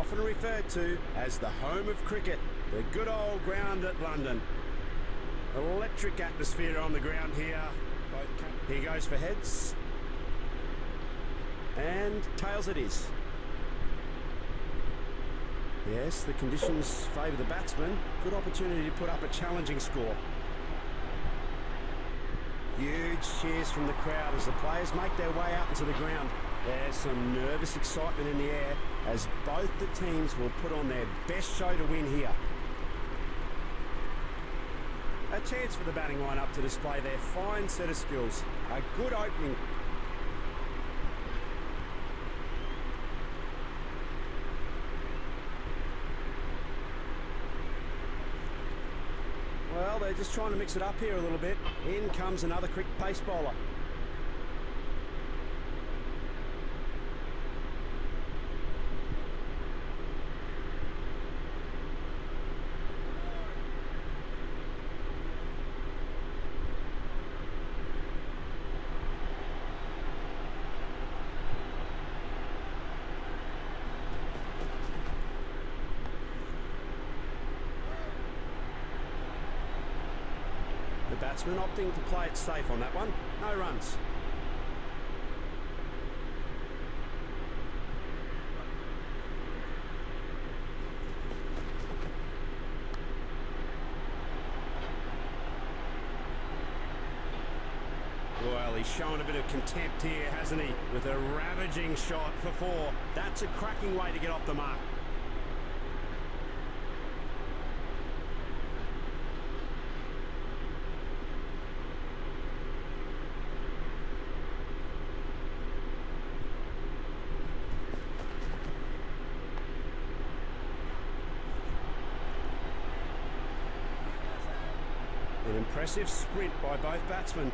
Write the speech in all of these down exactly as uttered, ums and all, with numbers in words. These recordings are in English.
often referred to as the home of cricket, the good old ground at London. Electric atmosphere on the ground here. Here goes for heads. And tails it is. Yes, the conditions favour the batsman. Good opportunity to put up a challenging score. Huge cheers from the crowd as the players make their way out into the ground. There's some nervous excitement in the air as both the teams will put on their best show to win here. A chance for the batting line-up to display their fine set of skills. A good opening. Well, they're just trying to mix it up here a little bit. In comes another quick pace bowler. Batsman opting to play it safe on that one. No runs. Well, he's shown a bit of contempt here, hasn't he? With a ravaging shot for four. That's a cracking way to get off the mark. An impressive sprint by both batsmen.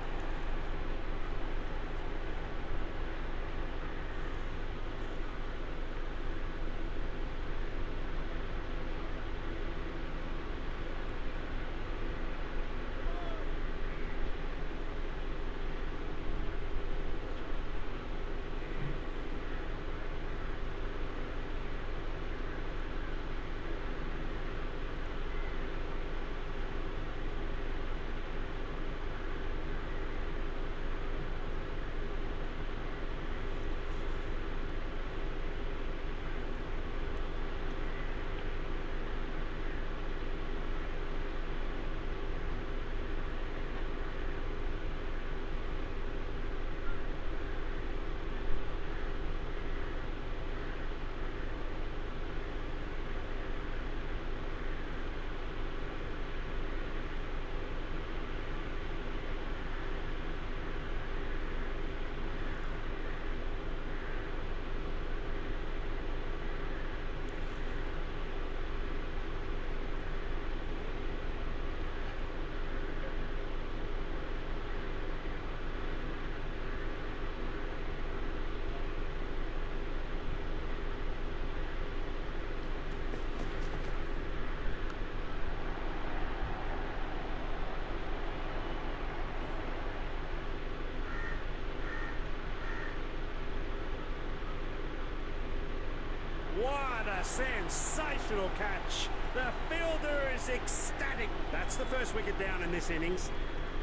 What a sensational catch. The fielder is ecstatic. That's the first wicket down in this innings.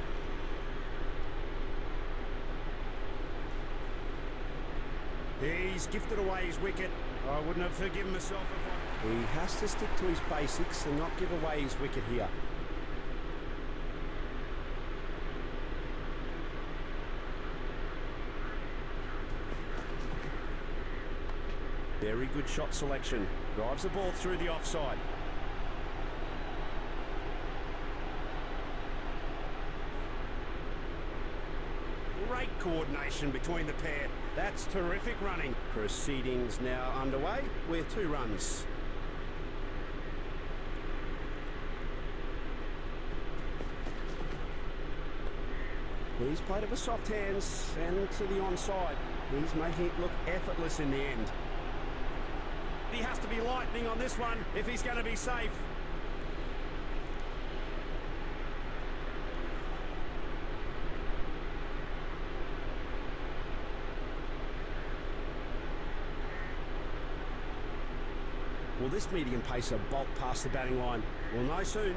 He's gifted away his wicket. I wouldn't have forgiven myself if I... He has to stick to his basics and not give away his wicket here. Very good shot selection. Drives the ball through the offside. Great coordination between the pair. That's terrific running. Proceedings now underway with two runs. He's played it with soft hands and to the onside. He's making it look effortless in the end. He has to be lightning on this one if he's going to be safe. Will this medium pacer bolt past the batting line? We'll know soon.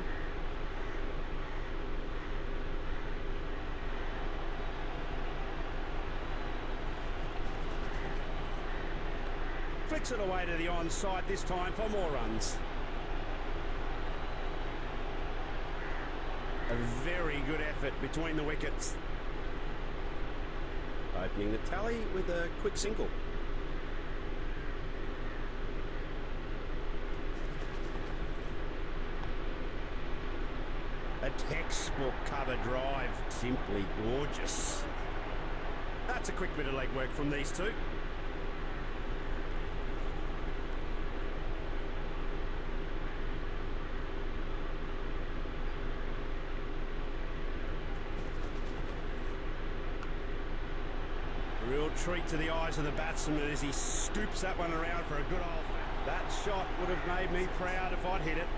Flicks it away to the onside this time for more runs. A very good effort between the wickets. Opening the tally with a quick single. A textbook cover drive. Simply gorgeous. That's a quick bit of leg work from these two. Real treat to the eyes of the batsman as he scoops that one around for a good old... That shot would have made me proud if I'd hit it.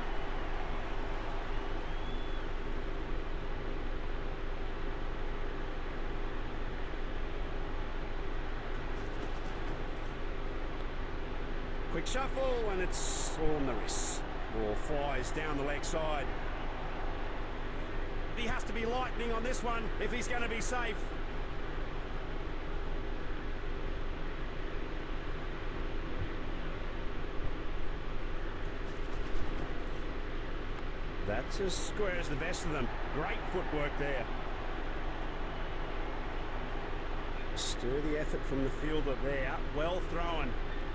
Quick shuffle and it's all on the wrist. Ball flies down the leg side. He has to be lightning on this one if he's going to be safe. That's as square as the best of them. Great footwork there. Sturdy effort from the fielder there. Well thrown.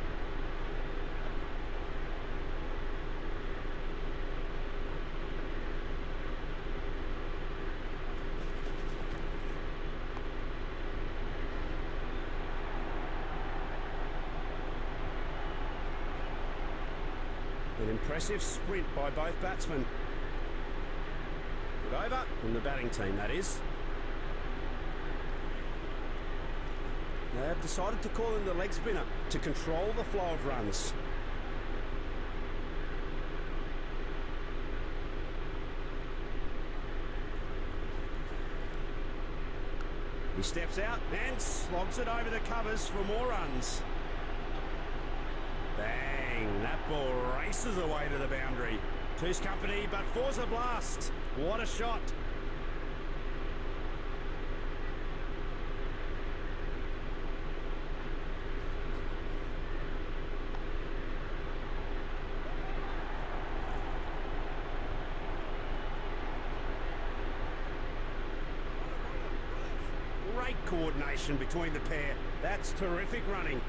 An impressive sprint by both batsmen. Good over from the batting team, that is. They have decided to call in the leg spinner to control the flow of runs. He steps out and slogs it over the covers for more runs. Bang! That ball races away to the boundary. Two's company, but four's a blast. What a shot. Great coordination between the pair. That's terrific running.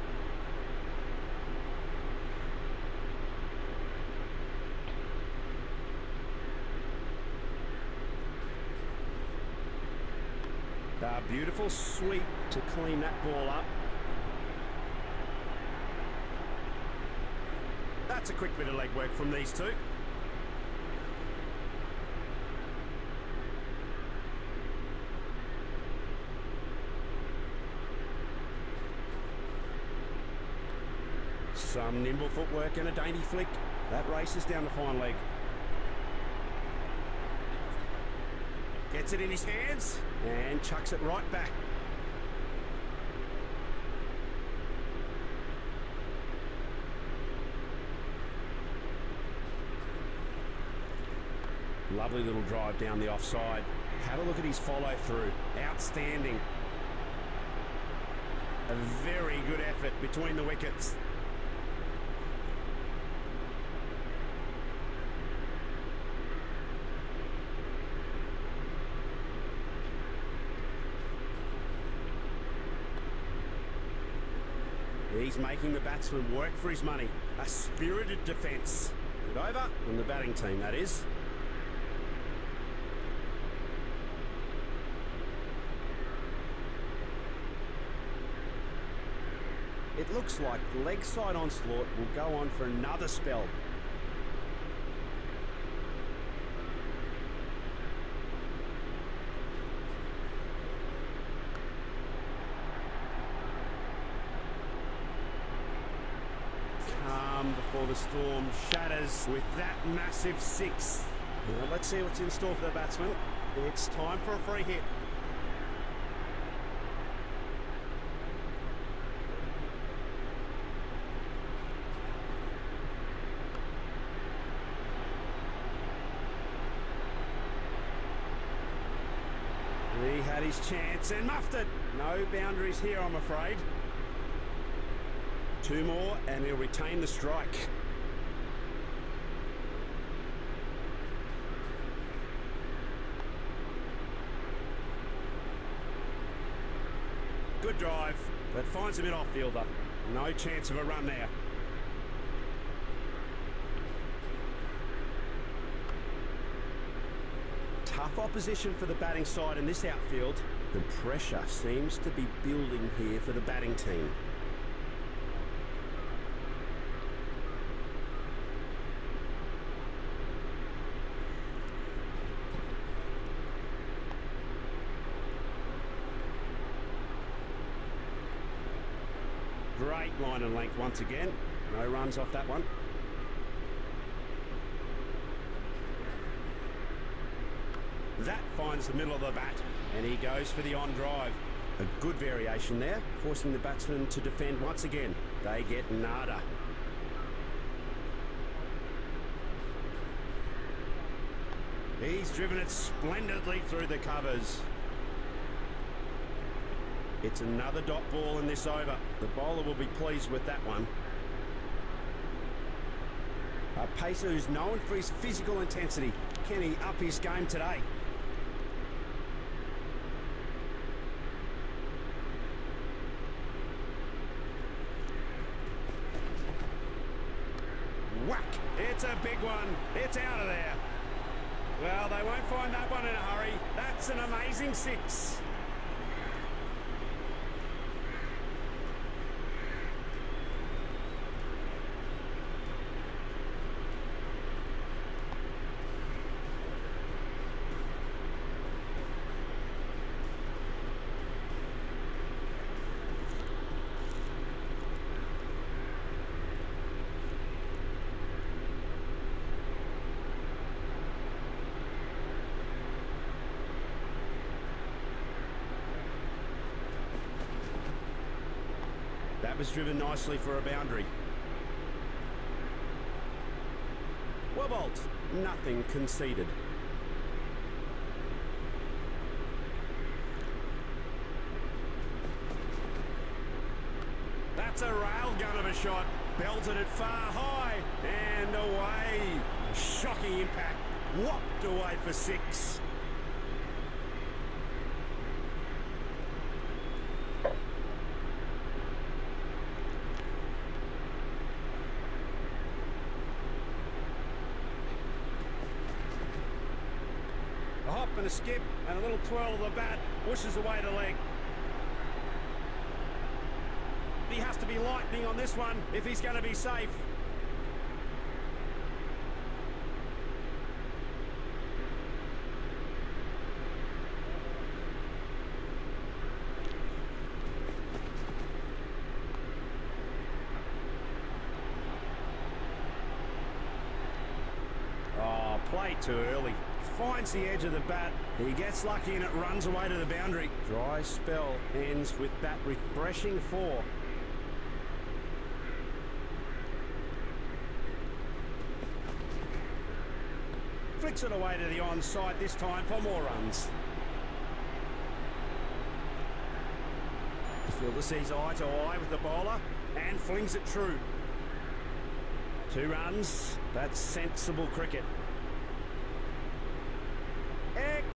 A beautiful sweep to clean that ball up. That's a quick bit of leg work from these two. Some nimble footwork and a dainty flick. That races down the fine leg. Gets it in his hands and chucks it right back. Lovely little drive down the offside. Have a look at his follow through. Outstanding. A very good effort between the wickets. He's making the batsman work for his money. A spirited defence. Good over from the batting team, that is. It looks like the leg side onslaught will go on for another spell. Before the storm shatters with that massive six. Now let's see what's in store for the batsman. It's time for a free hit. He had his chance and muffed it. No boundaries here, I'm afraid. Two more and he'll retain the strike. Good drive, but finds a mid-off-fielder. No chance of a run there. Tough opposition for the batting side in this outfield. The pressure seems to be building here for the batting team. Great line and length once again. No runs off that one. That finds the middle of the bat, and he goes for the on drive. A good variation there, forcing the batsman to defend once again. They get nada. He's driven it splendidly through the covers. It's another dot ball in this over. The bowler will be pleased with that one. A pacer who's known for his physical intensity. Can he up his game today? Whack! It's a big one. It's out of there. Well, they won't find that one in a hurry. That's an amazing six. That was driven nicely for a boundary. Wobbled. Nothing conceded. That's a railgun of a shot. Belted it far high and away. A shocking impact. Whopped away for six. A hop and a skip and a little twirl of the bat pushes away the leg. He has to be lightning on this one if he's going to be safe. Oh, play too early. Finds the edge of the bat. He gets lucky and it runs away to the boundary. Dry spell ends with bat refreshing four. Flicks it away to the onside this time for more runs. The fielder sees eye to eye with the bowler and flings it true. Two runs. That's sensible cricket.